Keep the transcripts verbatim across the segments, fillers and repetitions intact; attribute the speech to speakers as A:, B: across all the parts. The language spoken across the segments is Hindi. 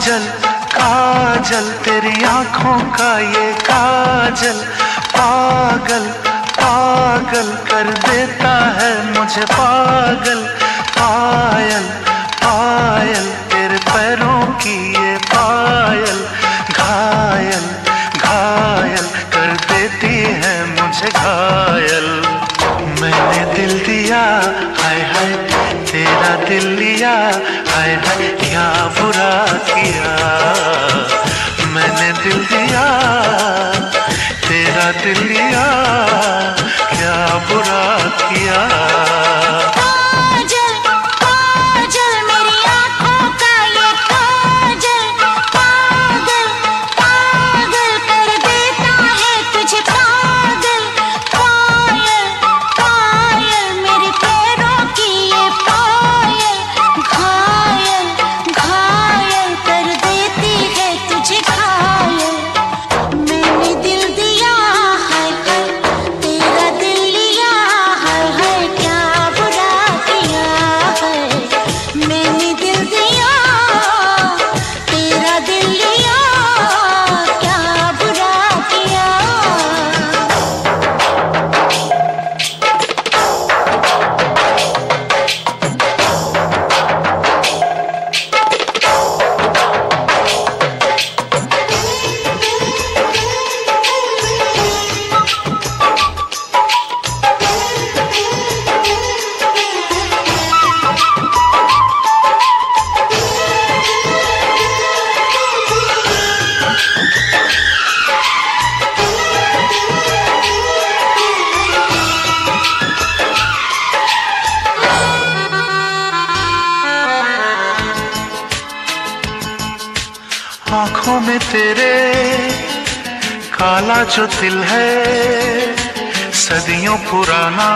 A: काजल काजल तेरी आंखों का ये काजल पागल पागल कर देता है मुझे पागल। पायल पायल तेरे पैरों की ये पायल घायल घायल कर देती है मुझे घायल। मैंने दिल दिया हाय हाय तेरा दिल लिया हाय हाय क्या बुरा किया। मैंने दिल दिया तेरा दिल लिया क्या बुरा किया। आंखों में तेरे काला जो दिल है सदियों पुराना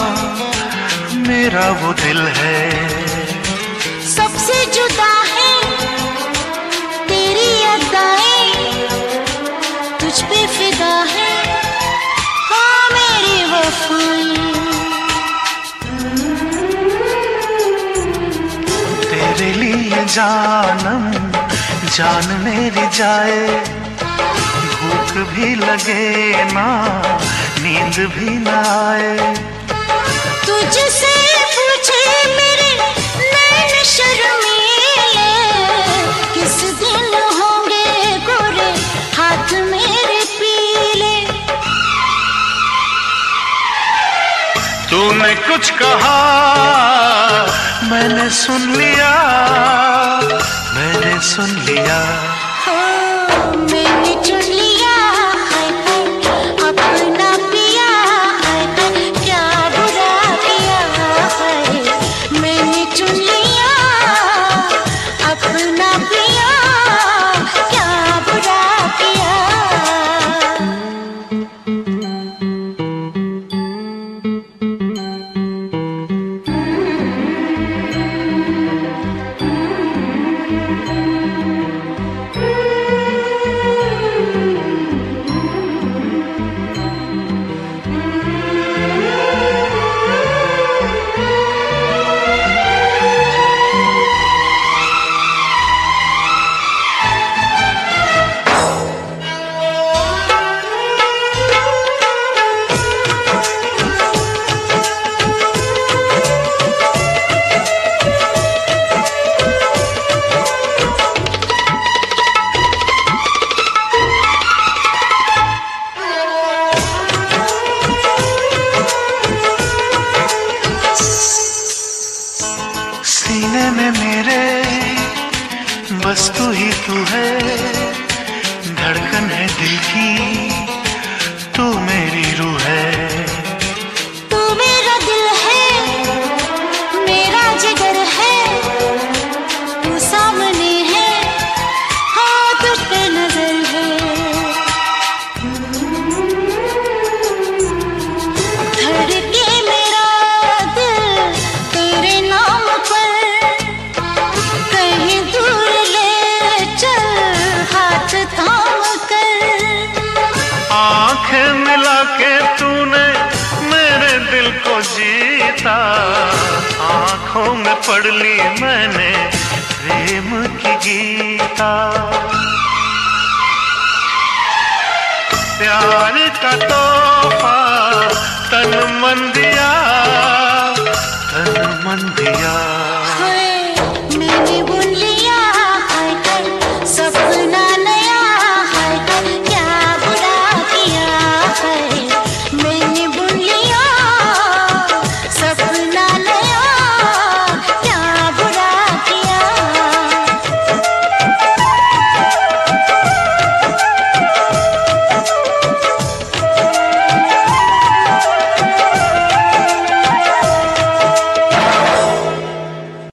A: मेरा वो दिल है।
B: सबसे जुदा है तेरी अदाएं तुझ पे फिदा है हाँ मेरी वफाएं।
A: तेरे लिए जानम जान मेरी जाए भूख भी लगे ना नींद भी ना आए।
B: तुझसे पूछे मेरे नैन शर्मीले किस दिन होंगे गोरे हाथ मेरे पीले।
A: तूने कुछ कहा मैंने सुन लिया मैंने सुन लिया।
B: हाँ मैंने चुन लिया हाय हाय अपना पिया हाय हाय क्या बुरा किया हाय। मैंने चुन लिया अपना पिया क्या बुरा किया।
A: सीने में मेरे बस तू ही तू है धड़कन है दिल की तू मेरी रूह है।
B: तू मेरा दिल है मेरा जिगर है तू सामने है हाँ तुझ पे नजर है। धड़के मेरा दिल तेरे नाम पर कहीं दूर ले चल हाथ थाम कर।
A: आंखें मिला के तूने देता, आंखों में पढ़ ली मैंने प्रेम की गीता। प्यार का तोहफा तन मन दिया, तन मन दिया।